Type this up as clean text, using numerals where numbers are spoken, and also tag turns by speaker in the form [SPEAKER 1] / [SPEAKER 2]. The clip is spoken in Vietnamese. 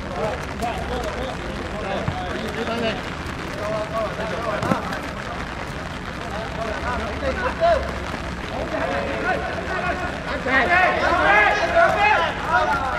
[SPEAKER 1] Hãy subscribe cho kênh Ghiền Mì Gõ để không bỏ lỡ những video hấp dẫn.